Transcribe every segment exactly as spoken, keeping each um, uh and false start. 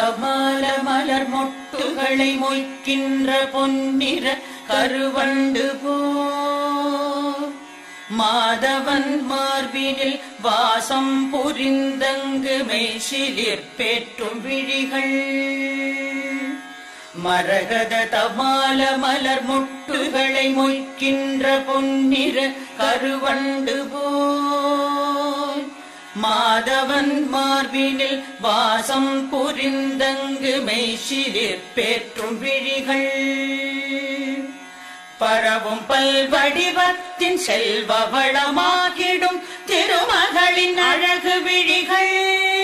தமால மலர் மொட்டுகளை மொய்க்கின்ற பொன்னிற கருவண்டு போ மாதவன் மார்பினில் வாசம் புரிந்தங்கு மெய்சிலிற் பேற்றும் விழிகள் மரகத தமால மலர் மொட்டுகளை மொய்க்கின்ற பொன்னிற கருவண்டு போல் மாதவன் மார்பினில் வாசம் புரிந்தங்கு மெய்சிலிற் பேற்றும் விழிகள் பரவும் பல்வடிவத்தின் செல்வ வளமாகிடும் திருமகளின் அழகு விழிகள்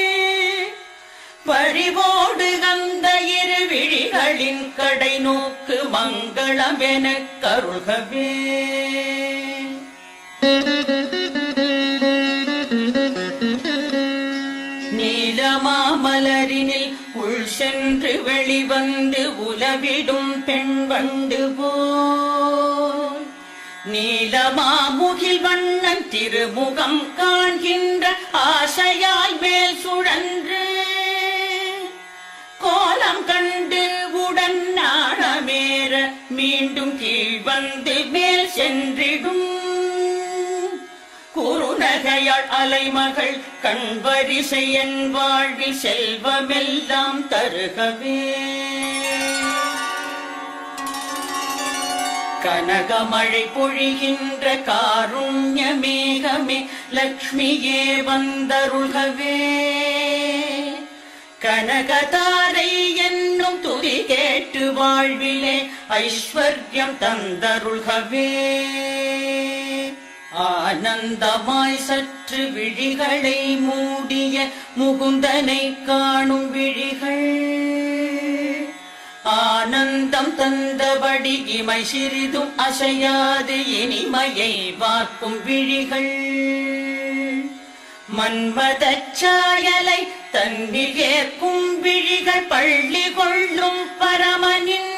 பறிவோடு அந்த இரு விழிகளின் கடை நோக்கு மங்களம் எனக் கருள்கவே நீலமாமலரினில் உள் சென்று வெளிவந்து உலவிடும் பெண் வண்டு போல் நீலமாமுகில் வண்ணன் திருமுகம் காண்கின்ற ஆசையாய் மேல் சுழன்று கோலம் கண்டு உடன் நாணமேற மீண்டும் கீழ் வந்து மேல் சென்றிடும் குறுநகையாள் அலைமகள் கண்வரிசை என் வாழ்வில் செல்வமெல்லாம் தருகவே கனகமழை பொழிகின்ற காருண்ய மேகமே லக்ஷ்மியே வந்தருள்கவே கனகதாரை என்னும் துதி கேட்டு வாழ்விலே ஐஸ்வர்யம் தந்தருள்கவே ஆனந்தமாய் சற்று விழிகளை மூடிய முகுந்தனை காணும் விழிகள் ஆனந்தம் தந்தபடி இமை சிறிதும் அசையாது இனிமையை பார்க்கும் விழிகள் மன்மதச் சாயலை தன்னில் ஏற்கும் விழிகள் பள்ளி கொள்ளும் பரமனின்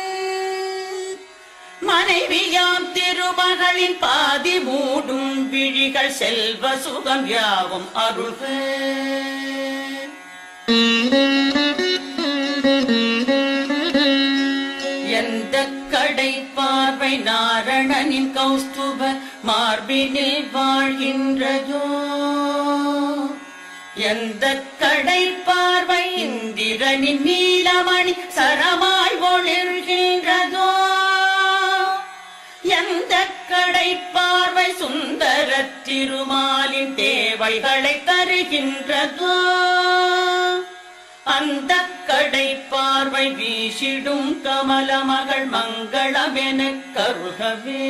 மனைவியாம் திருமகளின் பாதி மூடும் விழிகள் செல்வ சுகம் யாவும் அருள்க எந்த கடை பார்வை நாரணனின் கௌஸ்துப மார்பினில் வாழ்கின்றதோ எந்த கடை பார்வை இந்திரனின் நீலமணி சரமாய் ஒளிர்கின்றதோ எந்த கடை பார்வை சுந்தர திருமாலின் தேவைகளை தருகின்றதோ அந்த கடை பார்வை வீசிடும் கமல மகள் மங்களம் எனக் கருள்கவே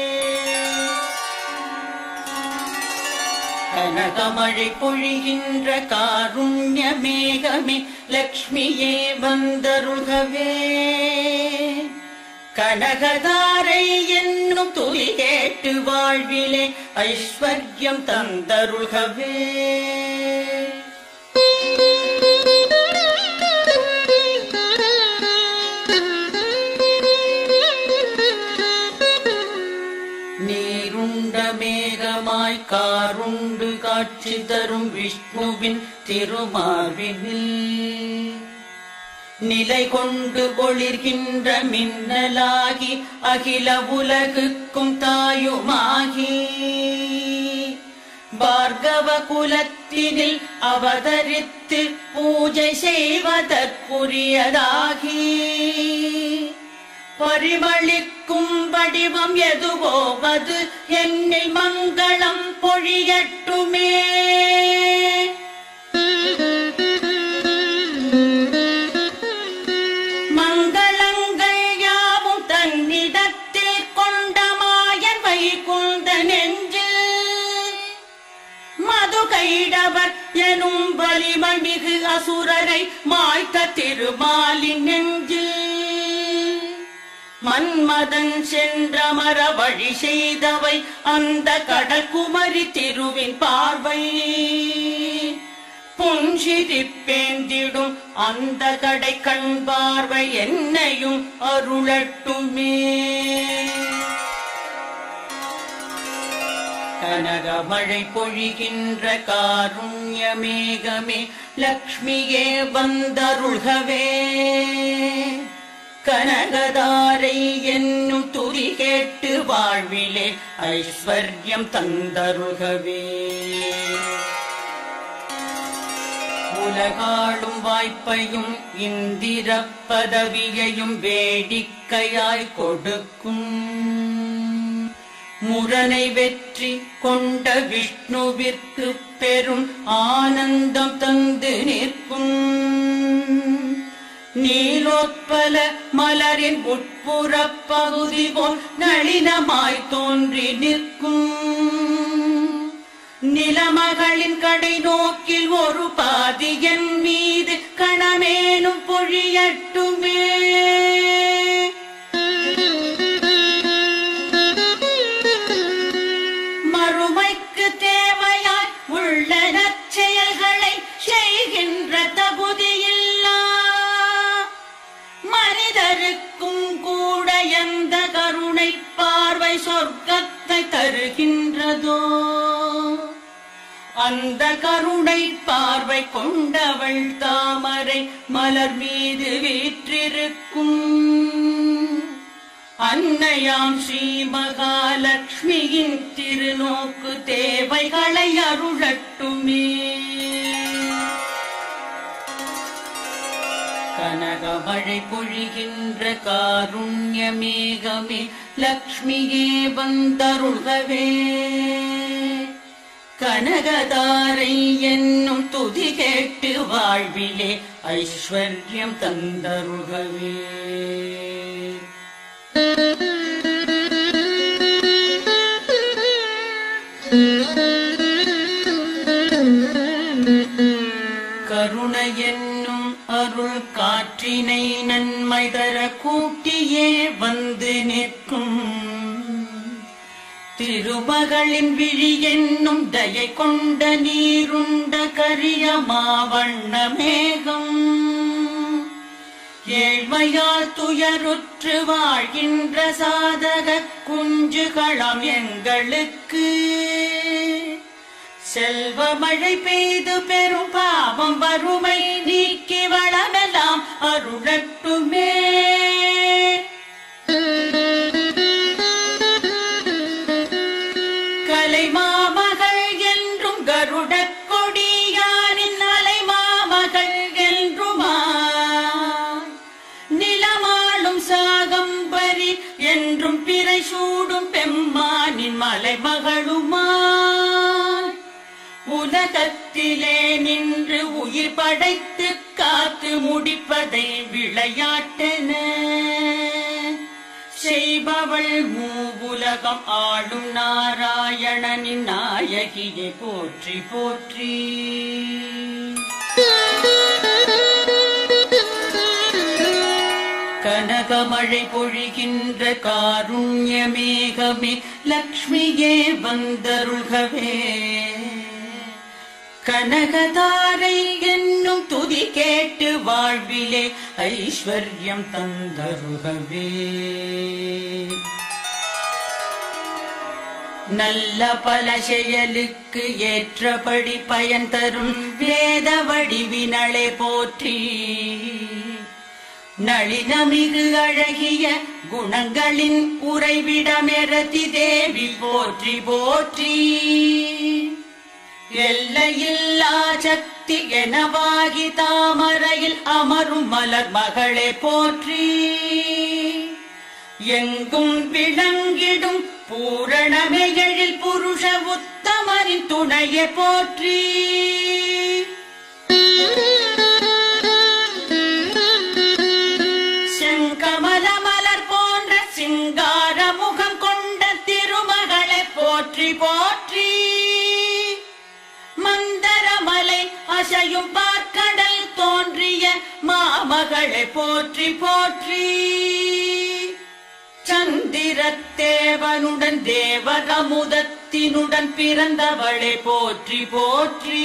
கனகமழை பொழிகின்ற காருண்ய மேகமே லக்ஷ்மியே வந்தருள்கவே கனகதாரை என்னும் துதி கேட்டு வாழ்விலே ஐஸ்வர்யம் தந்தருள்கவே நீருண்ட மேகமாய் காருண்டு காட்சி தரும் விஷ்ணுவின் திருமார்பினில் நிலை கொண்டு ஒளிர்கின்ற மின்னலாகி அகில உலகுக்கும் தாயுமாகி பார்கவ குலத்தினில் அவதரித்து பூஜை செய்வதற்குரியதாகி பரிமளிக்கும் வடிவம் எதுவோ அது என்னில் மங்களம் பொழியட்டுமே மங்களங்கள் யாவும் தன்னிடத்தில் கொண்ட மாயன் வைகுந்த நெஞ்சு மது கைடவர் எனும் வலிமை மிகு அசுரரை மாய்த்த திருமாலின் நெஞ்சு மன்மதன் சென்றமர வழி செய்தவை அந்த கடற்குமரி திருவின் பார்வை புஞ்சிரிப்பேந்திடும் அந்த கடை கண் பார்வை என்னையும் அருளட்டுமே கனகமழை பொழிகின்ற காருண்ய மேகமே லக்ஷ்மியே வந்தருள்கவே. கனகதாரை என்னும் துதி கேட்டு வாழ்விலே ஐஸ்வர்யம் தந்தருள்கவே. உலகாளும் வாய்ப்பையும் இந்திர பதவியையும் வேடிக்கையாய் கொடுக்கும் முரணை வெற்றி கொண்ட விஷ்ணுவிற்கு பெரும் ஆனந்தம் தந்து நிற்கும் நீலோத்பல மலரின் உட்புற பகுதி போல் நளினமாய் தோன்றி நிற்கும் நிலமகளின் கடை நோக்கில் ஒரு பாதியன் மீது கணமேனும் பொழியட்டுமே. மறுமைக்கு தேவையாய் உள்ள நற்செயல்களை செய்கின்ற தகுதியில்லா மனிதருக்கும் கூட எந்த கருணை பார்வை சொர்க்கத்தை தருகின்றதோ அந்த கருணை பார்வை கொண்டவள் தாமரை மலர் மீது வீற்றிருக்கும் அன்னையாம் ஸ்ரீ மகாலட்சுமியின் திருநோக்கு தேவைகளை அருளட்டுமே. கனகமழை பொழிகின்ற காருண்ய மேகமே லக்ஷ்மியே வந்தருள்கவே. கனகதாரை என்னும் துதி கேட்டு வாழ்விலே ஐஸ்வர்யம் தந்தருள்கவே. கருணை என்னும் அருள் காற்றினை நன்மை தர கூட்டியே வந்து நிற்கும் திருமகளின் விழி என்னும் தயை கொண்ட நீருண்ட கரிய மாவண்ண மேகம் ஏழ்மையால் துயருற்று வாழ்கின்ற சாதக குஞ்சுகளம் எங்களுக்கு செல்வ மழை பெய்து பெரும் பாவம் வறுமை நீக்கி வளமெல்லாம் அருளட்டுமே. கலை மாமகள் என்றும் கருட கொடியானின் அலை மாமகள் என்றுமா நிலமாளும் சாகம்பரி என்றும் பிறை சூடும் பெம்மானின் மலைமகளுமா உலகத்திலே நின்று உயிர் படைத்து காத்து முடிப்பதை விளையாட்டென செய்பவள் மூவுலகம் ஆளும் நாராயணனின் நாயகியை போற்றி போற்றி. கனகமழை பொழிகின்ற காருண்ய மேகமே லக்ஷ்மியே வந்தருள்கவே. கனகதாரை என்னும் துதி கேட்டு வாழ்விலே ஐஸ்வர்யம் தந்தருள்கவே. நல்ல பல செயலுக்கு ஏற்றபடி பயன் தரும் வேத வடிவினளே போற்றி. நளினமிகு அழகிய குணங்களின் உறைவிடமெரதி தேவி போற்றி போற்றி. எல்லையில்லா சக்தி எனவாகி தாமரையில் அமரும் மலர் மகளே போற்றி. எங்கும் விளங்கிடும் பூரணமைகளில் புருஷ உத்தமரின் துணையை போற்றி. செங்கமல மலர் போன்ற சிங்கார முகம் கொண்ட திருமகளை போற்றி போற்றி. மந்தரமலை அசையும் பார்க்கடல் தோன்றிய மாமகளை போற்றி போற்றி. சந்திரத்தேவனுடன் தேவரமுதத்தினுடன் பிறந்தவளை போற்றி போற்றி.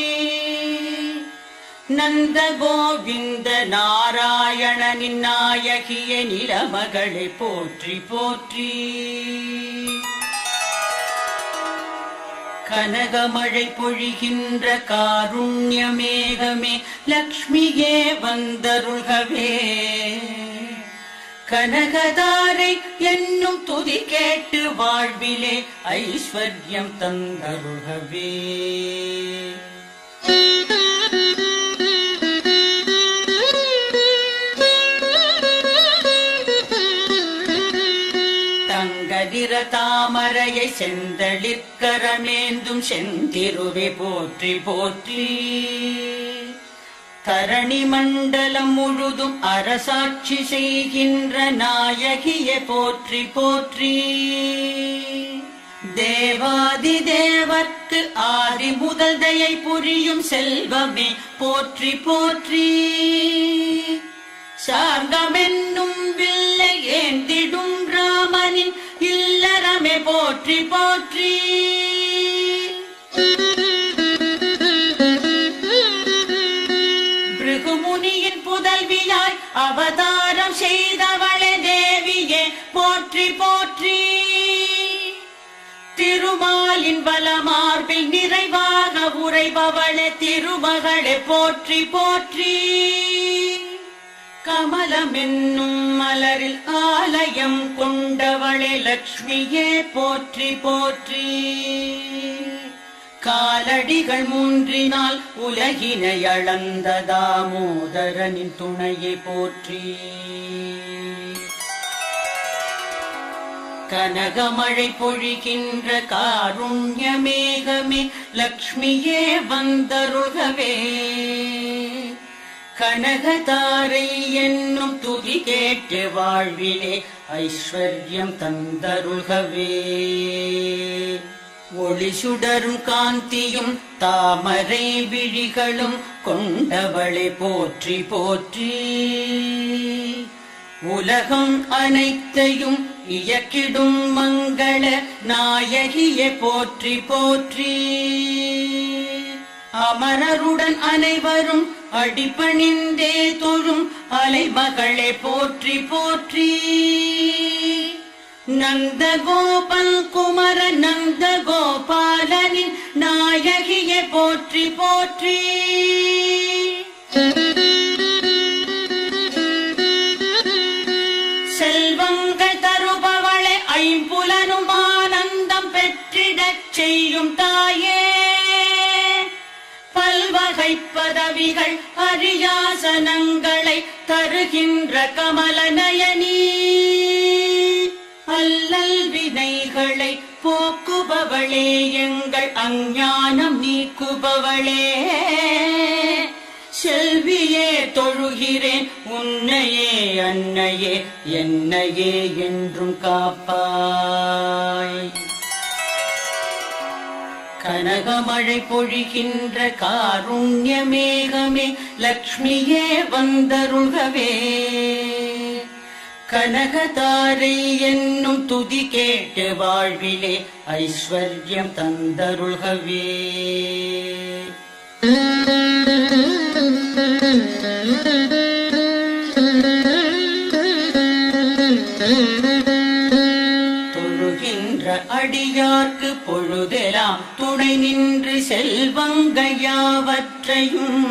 நந்த கோவிந்த நாராயணனின் நாயகிய நிலமகளை போற்றி போற்றி. கனகமழை பொழிகின்ற காருண்யமேகமே லக்ஷ்மியே வந்தருள்கவே. கனகதாரை என்னும் துதி கேட்டு வாழ்விலே ஐஸ்வர்யம் தந்தருள்கவே. தங்கதிர தாமரையை செந்தளிர்கரமேந்தும் செந்திருவே போற்றி போற்றி. தரணி மண்டலம் முழுதும் அரசாட்சி செய்கின்ற நாயகியே போற்றி போற்றி. தேவாதி தேவர்க்கு ஆதி முதல் தயை புரியும் செல்வமே போற்றி போற்றி. சார்கமென்னும் வில்லை ஏந்திடும் ராமனின் இல்லறமே போற்றி போற்றி. பிருகுமுனியின் புதல்வியாய் அவதாரம் செய்தவளே தேவியே போற்றி போற்றி. திருமாலின் வலமார்பில் நிறைவாக உரைபவளே திருமகளே போற்றி போற்றி. கமலமென்னும் மலரில் ஆலயம் கொண்டவளே லக்ஷ்மியே போற்றி போற்றி. காலடிகள் மூன்றினால் உலகினை அளந்த தாமோதரனின் துணையை போற்றி. கனகமழை பொழிகின்ற காருண்யமேகமே லக்ஷ்மியே வந்தருள்கவே. கனகதாரை என்னும் துதி கேட்டு வாழ்விலே ஐஸ்வர்யம் தந்தருள்கவே. ஒளி சுடரும் காந்தியும் தாமரை விழிகளும் கொண்டவளை போற்றி போற்றி. உலகம் அனைத்தையும் இயக்கிடும் மங்கள நாயகியே போற்றி போற்றி. அமரருடன் அனைவரும் அடிபணிந்தே தொழும் அலைமகளே போற்றி போற்றி. நந்தகோபன் குமர நந்த கோபாலனின் நாயகியே போற்றி போற்றி. செல்வங்கள் தருபவளை ஐம்புலனும் ஆனந்தம் பெற்றிடச் செய்யும் தாயே. பல்வகை பதவிகள் அரியாசனங்களை தருகின்ற கமல நயனி. அல்லல் வினைகளை போக்குபவளே எங்கள் அஞ்ஞானம் நீக்குபவளே. செல்வியே தொழுகிறேன் உன்னையே அன்னையே என்னையே என்றும் காப்பாய். கனகமழை பொழிகின்ற காருண்யமேகமே லக்ஷ்மியே வந்தருள்கவே. கனகதாரை என்னும் துதி கேட்டு வாழ்விலே ஐஸ்வர்யம் தந்தருள்கவே. தொழுகின்ற அடியார்க்கு பொழுதெல்லாம் துணை நின்று செல்வங்கள் யாவற்றையும்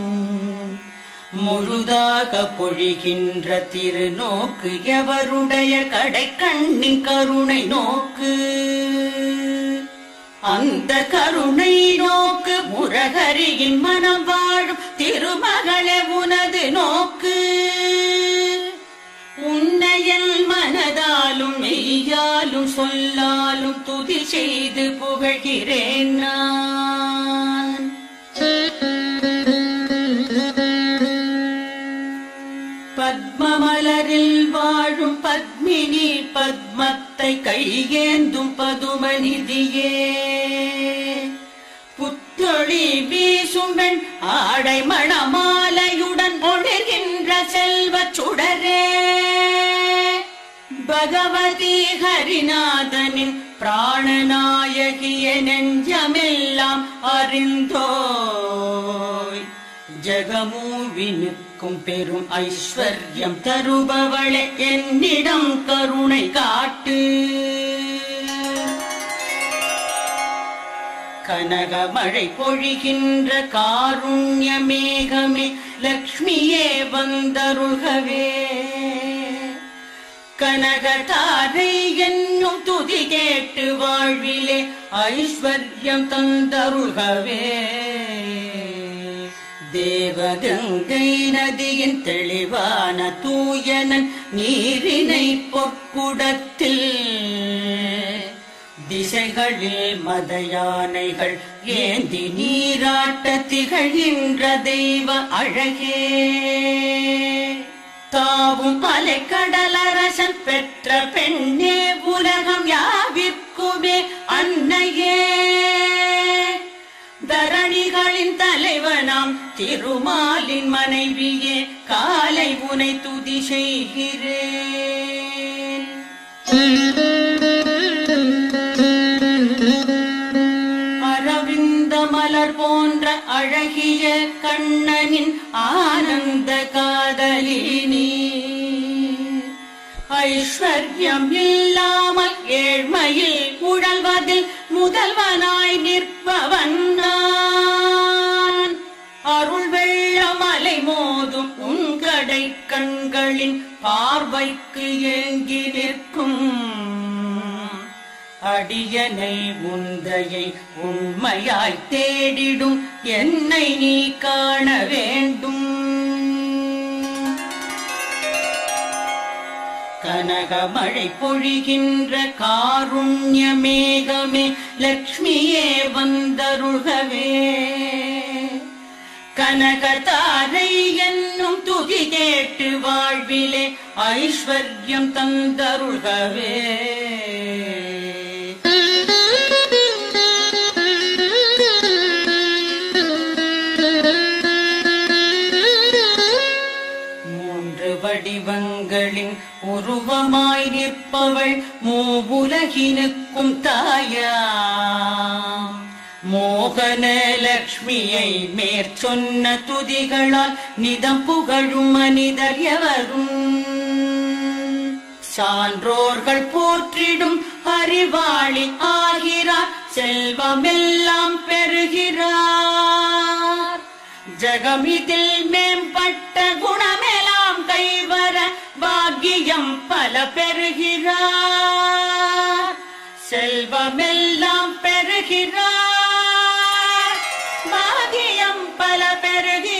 முழுதாக பொழிகின்ற திருநோக்கு எவருடைய கடை கண்ணின் கருணை நோக்கு. அந்த கருணை நோக்கு முரகரியின் மனம் வாழும் திருமகளே உனது நோக்கு. உன்னையல் மனதாலும் மெய்யாலும் சொல்லாலும் துதி செய்து புகழ்கிறேன் நான். பத்மமலரில் வாழும் பத்மினி பத்மத்தை கையேந்தும் பதுமநிதியே. புத்தொழி வீசும் பெண் ஆடை மணமாலையுடன் ஒளிர்கின்ற செல்வச் சுடரே. பகவதி ஹரிநாதனின் பிராணநாயகிய நெஞ்சமெல்லாம் அறிந்தோய். ஜகமூவினுக்கும் பெரும் ஐஸ்வர்யம் தருபவளே என்னிடம் கருணை காட்டு. கனகமழை பொழிகின்ற காருண்ய மேகமே லக்ஷ்மியே வந்தருள்கவே. கனகதாரை என்னும் துதி கேட்டு வாழ்விலே ஐஸ்வர்யம் தந்தருள்கவே. தேவகங்கை நதியின் தெளிவான தூயனன் நீரினை பொற்குடத்தில் திசைகளில் மத யானைகள் ஏந்தி நீராட்ட திகழ்கின்ற தெய்வ அழகே. தாவும் அலைக்கடலரசன் பெற்ற பெண்ணே உலகம் யாவிற்குமே அன்னையே. தரணிகளின் தலைவனாம் திருமாலின் மனைவியே காலை உனை துதி செய்கிறேன். அரவிந்த மலர் போன்ற அழகிய கண்ணனின் ஆனந்த காதலினி. ஐஸ்வர்யம் இல்லாமல் ஏழ்மையில் உழல்வதில் முதல்வனாய் நிற்பவன் நான். அருள் வெள்ளம் அலை மோதும் உன் கடை கண்களின் பார்வைக்கு ஏங்கி நிற்கும் அடியனை உந்தையை உண்மையாய் தேடிடும் என்னை நீ காண வேண்டும். கனகமழை பொழிகின்ற காருண்ய மேகமே லக்ஷ்மியே வந்தருள்கவே. கனகதாரை என்னும் துதி கேட்டு வாழ்விலே ஐஸ்வர்யம் தந்தருள்கவே. வடிவங்களின் உருவமாய் நிற்பவள் மூவுலகினுக்கும் தாயாம். மோகன லக்ஷ்மியை மேற்சொன்ன துதிகளால் நிதம் புகழும் மனிதர் எவரும். சான்றோர்கள் போற்றிடும் அறிவாளி ஆகிறார், செல்வமெல்லாம் பெறுகிறார். ஜகமிதில் மேம்பட்ட குணமெல்லாம் கைவர பாக்கியம் பல பெறுகிறார். செல்வமெல்லாம் பெறுகிறார், பாக்கியம் பல பெறுகிறார்.